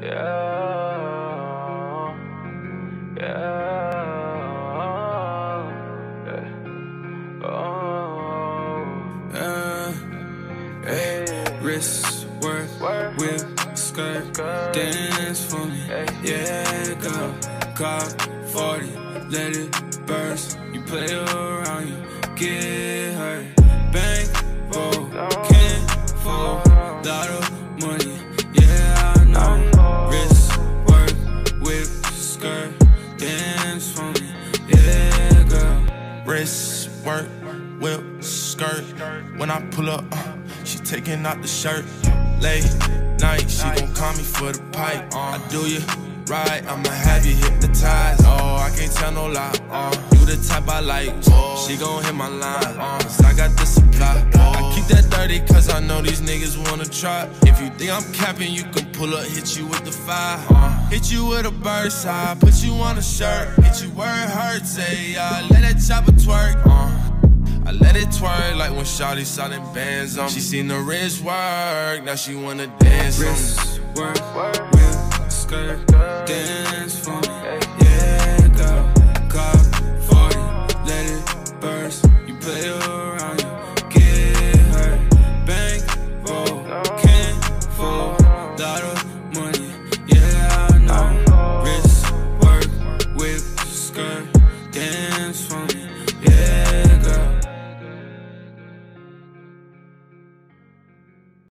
Yeah, yeah, yeah. Oh, hey, wrist work, whip, skirt, dance for me. Yeah, go, cop 40, let it burst. You play around, you get hurt. Bank, roll, can't fall, lot of money. Yeah, I know. Wrist work, whip, skirt, dance for me. Yeah, girl. Wrist work, whip, skirt. When I pull up, she taking out the shirt. Late night, she gon' call me for the pipe. I do you right, I'ma have you hypnotized. Oh, I can't tell no lie. You the type I like. She gon' hit my line. Cause I got the supply. I keep that dirty cause I know these niggas wanna try. If you think I'm capping, you can pull up, hit you with the fire. Hit you with a bird side, put you on a shirt. Hit you where it hurts, say let that chopper twerk. I let it twerk like when Shawty saw them bands on me. She seen the wrist work, now she wanna dance on me. Wrist work, whip, skirt, dance for me.